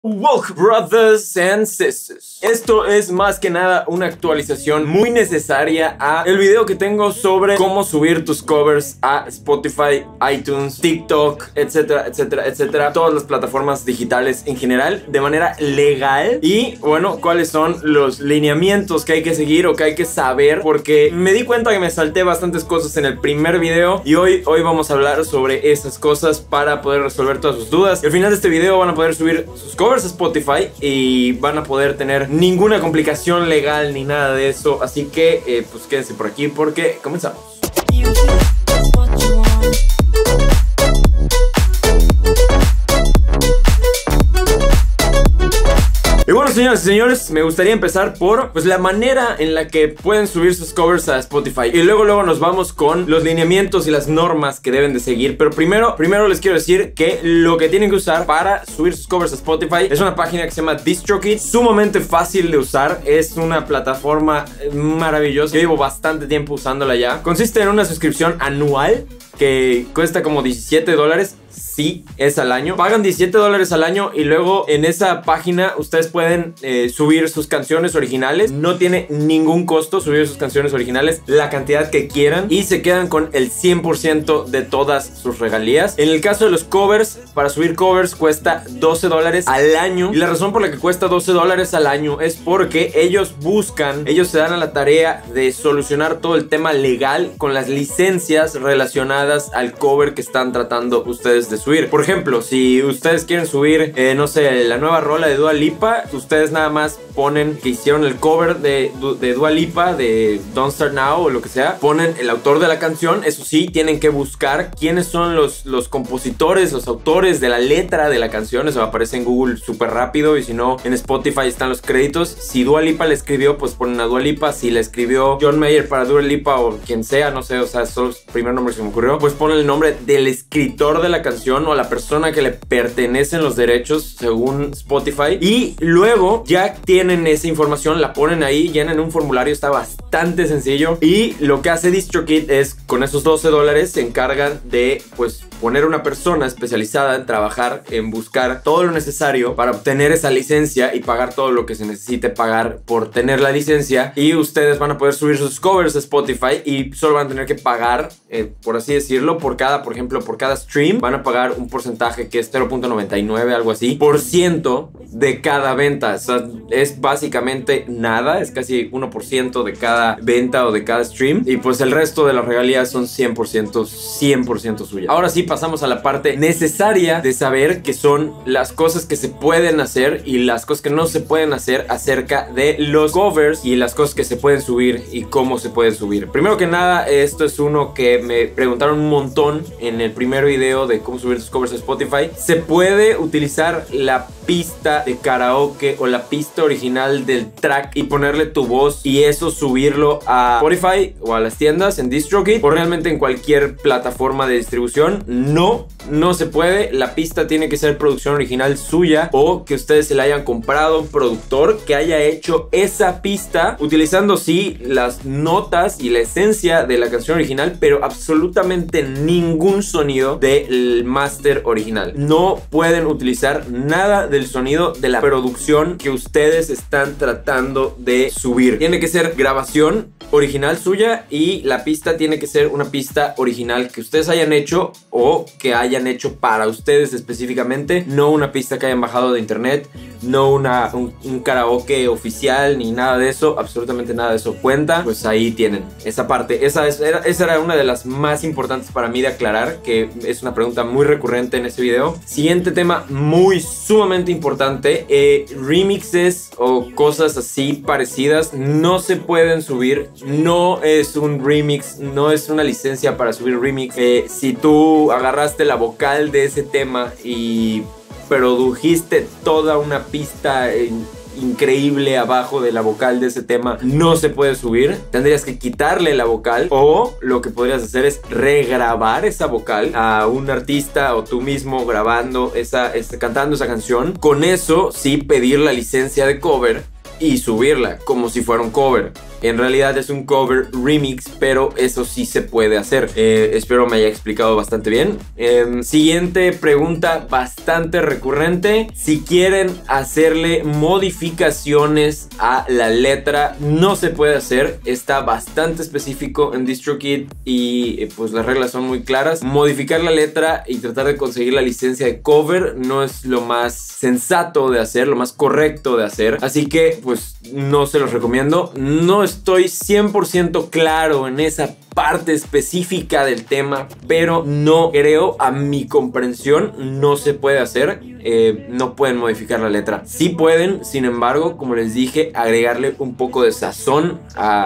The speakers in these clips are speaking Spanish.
Welcome, brothers and sisters. Esto es más que nada una actualización muy necesaria a el video que tengo sobre cómo subir tus covers a Spotify, iTunes, TikTok, etcétera, etcétera, etcétera. Todas las plataformas digitales en general de manera legal. Y bueno, cuáles son los lineamientos que hay que seguir o que hay que saber, porque me di cuenta que me salté bastantes cosas en el primer video y hoy vamos a hablar sobre esas cosas para poder resolver todas sus dudas. Y al final de este video van a poder subir sus covers a Spotify y van a poder tener ninguna complicación legal ni nada de eso. Así que pues quédense por aquí porque comenzamos. Y bueno, señoras y señores, me gustaría empezar por pues la manera en la que pueden subir sus covers a Spotify. Y luego nos vamos con los lineamientos y las normas que deben de seguir. Pero primero les quiero decir que lo que tienen que usar para subir sus covers a Spotify es una página que se llama DistroKid. Sumamente fácil de usar. Es una plataforma maravillosa. Yo llevo bastante tiempo usándola ya. Consiste en una suscripción anual que cuesta como $17. Sí, es al año. Pagan $17 al año y luego en esa página ustedes pueden subir sus canciones originales. No tiene ningún costo subir sus canciones originales, la cantidad que quieran, y se quedan con el 100% de todas sus regalías. En el caso de los covers, para subir covers cuesta $12 al año. Y la razón por la que cuesta $12 al año es porque ellos se dan a la tarea de solucionar todo el tema legal con las licencias relacionadas al cover que están tratando ustedes de subir. Por ejemplo, si ustedes quieren subir, no sé, la nueva rola de Dua Lipa, ustedes nada más ponen que hicieron el cover de Dua Lipa, de Don't Start Now o lo que sea, ponen el autor de la canción. Eso sí, tienen que buscar quiénes son los compositores, los autores de la letra de la canción. Eso aparece en Google súper rápido, y si no, en Spotify están los créditos. Si Dua Lipa le escribió, pues ponen a Dua Lipa. Si le escribió John Mayer para Dua Lipa o quien sea, no sé, o sea, solo el primer nombre que se me ocurrió, pues ponen el nombre del escritor de la canción o la persona que le pertenecen los derechos según Spotify. Y luego ya tienen esa información, la ponen ahí, llenan un formulario, está bastante sencillo. Y lo que hace DistroKid es, con esos $12 se encargan de pues poner una persona especializada en trabajar, en buscar todo lo necesario para obtener esa licencia y pagar todo lo que se necesite pagar por tener la licencia. Y ustedes van a poder subir sus covers a Spotify y solo van a tener que pagar, por así decirlo, por ejemplo, por cada stream van a pagar un porcentaje que es 0.99, algo así, % de cada venta. O sea, es básicamente nada, es casi 1% de cada venta o de cada stream. Y pues el resto de las regalías son 100% suyas. Ahora sí, pasamos a la parte necesaria de saber qué son las cosas que se pueden hacer y las cosas que no se pueden hacer acerca de los covers, y las cosas que se pueden subir y cómo se pueden subir. Primero que nada, esto es uno que me preguntaron un montón en el primer video de cómo subir tus covers a Spotify. Se puede utilizar la pista de karaoke o la pista original del track y ponerle tu voz y eso subirlo a Spotify o a las tiendas en DistroKid o realmente en cualquier plataforma de distribución. No se puede. La pista tiene que ser producción original suya o que ustedes se la hayan comprado a un productor que haya hecho esa pista utilizando sí las notas y la esencia de la canción original, pero absolutamente ningún sonido del máster original. No pueden utilizar nada del sonido de la producción que ustedes están tratando de subir. Tiene que ser grabación original suya y la pista tiene que ser una pista original que ustedes hayan hecho o que hayan hecho para ustedes específicamente, no una pista que hayan bajado de internet, no un karaoke oficial ni nada de eso, absolutamente nada de eso cuenta. Pues ahí tienen esa parte. Esa era una de las más importantes para mí de aclarar, que es una pregunta muy recurrente en este video. Siguiente tema muy sumamente importante, remixes o cosas así parecidas no se pueden subir. No es un remix, no es una licencia para subir remix. Si tú agarraste la vocal de ese tema y produjiste toda una pista increíble abajo de la vocal de ese tema, no se puede subir. Tendrías que quitarle la vocal, o lo que podrías hacer es regrabar esa vocal a un artista o tú mismo grabando cantando esa canción. Con eso sí pedir la licencia de cover y subirla como si fuera un cover. en realidad es un cover remix, pero eso sí se puede hacer. Espero me haya explicado bastante bien. Siguiente pregunta bastante recurrente: si quieren hacerle modificaciones a la letra, no se puede hacer. Está bastante específico en DistroKid y pues las reglas son muy claras. Modificar la letra y tratar de conseguir la licencia de cover no es lo más sensato de hacer, lo más correcto de hacer, así que pues no se los recomiendo. No estoy 100% claro en esa parte específica del tema, pero no creo, a mi comprensión, no se puede hacer. No pueden modificar la letra. Sí pueden, sin embargo, como les dije, agregarle un poco de sazón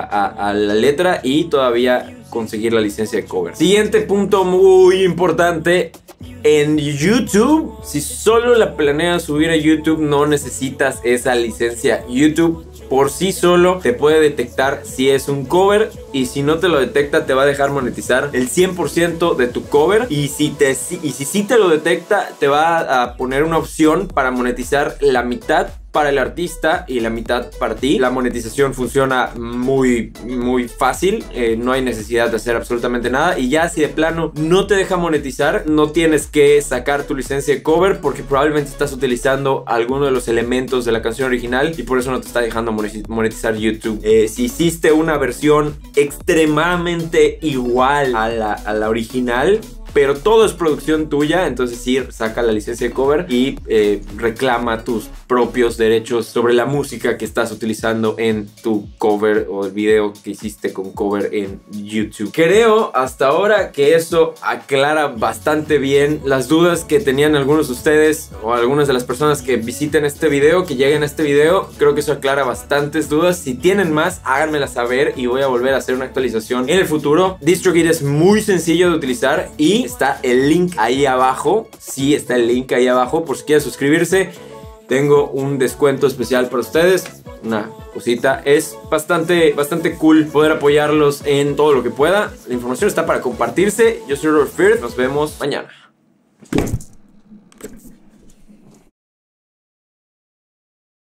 a la letra y todavía conseguir la licencia de cover. Siguiente punto muy importante: en YouTube, si solo la planeas subir a YouTube, no necesitas esa licencia. YouTube por sí solo te puede detectar si es un cover, y si no te lo detecta te va a dejar monetizar el 100% de tu cover, y si sí te lo detecta te va a poner una opción para monetizar la mitad para el artista y la mitad para ti. La monetización funciona muy fácil, no hay necesidad de hacer absolutamente nada. Y ya si de plano no te deja monetizar, no tienes que sacar tu licencia de cover, porque probablemente estás utilizando alguno de los elementos de la canción original y por eso no te está dejando monetizar YouTube. Si hiciste una versión extremadamente igual a la original, pero todo es producción tuya, entonces sí, saca la licencia de cover y reclama tus propios derechos sobre la música que estás utilizando en tu cover o el video que hiciste con cover en YouTube. Creo hasta ahora que eso aclara bastante bien las dudas que tenían algunos de ustedes o algunas de las personas que visiten este video, que lleguen a este video. Creo que eso aclara bastantes dudas. Si tienen más, háganmelas saber y voy a volver a hacer una actualización en el futuro. DistroKid es muy sencillo de utilizar y está el link ahí abajo. Sí, está el link ahí abajo por si quieren suscribirse. Tengo un descuento especial para ustedes, una cosita. Es bastante cool poder apoyarlos en todo lo que pueda. La información está para compartirse. Yo soy Robert Firth. Nos vemos mañana.